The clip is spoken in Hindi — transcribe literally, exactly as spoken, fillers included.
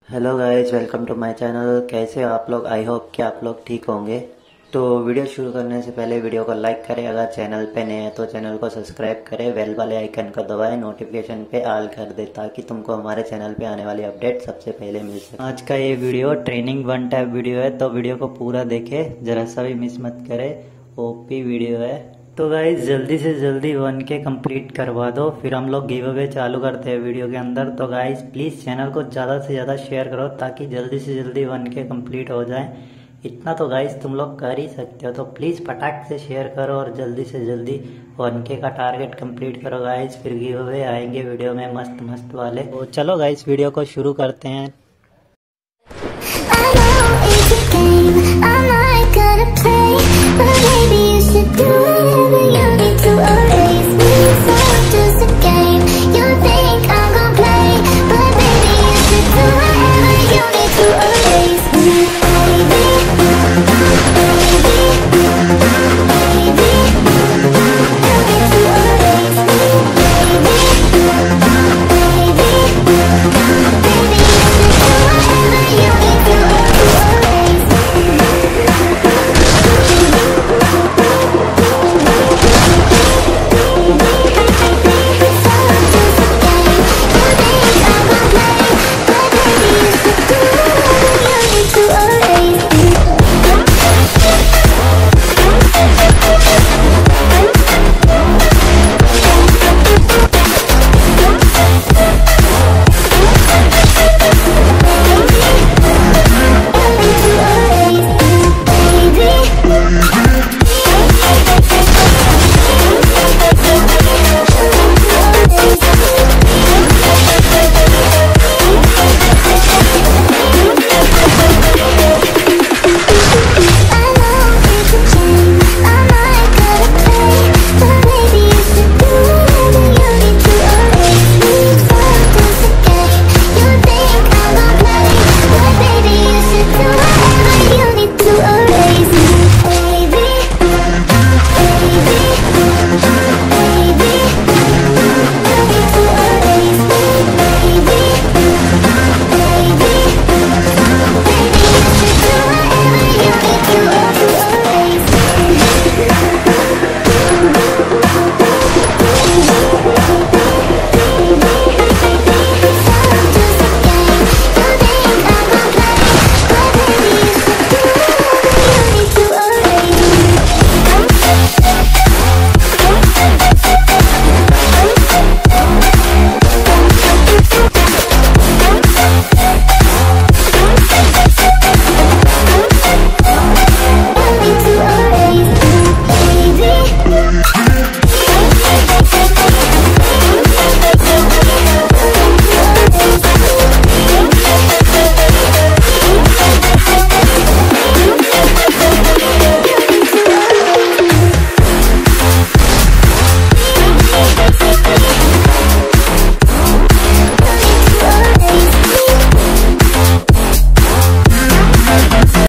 Hello guys, welcome to my channel. कैसे हो आप लोग? आई होप कि आप लोग ठीक होंगे। तो वीडियो शुरू करने से पहले वीडियो को लाइक करें, अगर चैनल पे नए हैं तो चैनल को सब्सक्राइब करें, बेल वाले आइकन को दबाएं, नोटिफिकेशन पे ऑल कर दे ताकि तुमको हमारे चैनल पे आने वाली अपडेट सबसे पहले मिल सके। आज का ये video training one type video है, तो वीडियो को पूरा देखे, जरा सा भी मिस मत करे। ओपी वीडियो है। तो गाइस जल्दी से जल्दी वन के कंप्लीट करवा दो, फिर हम लोग गिव अवे चालू करते हैं वीडियो के अंदर। तो गाइस प्लीज़ चैनल को ज़्यादा से ज़्यादा शेयर करो ताकि जल्दी से जल्दी वन के कंप्लीट हो जाए। इतना तो गाइस तुम लोग कर ही सकते हो, तो प्लीज़ फटाक से शेयर करो और जल्दी से जल्दी वन के का टारगेट कंप्लीट करो गाइस। फिर गिव अवे आएंगे वीडियो में मस्त मस्त वाले। तो चलो गाइस वीडियो को शुरू करते हैं। I know it's a game, I'm not gonna play, but maybe you should do it.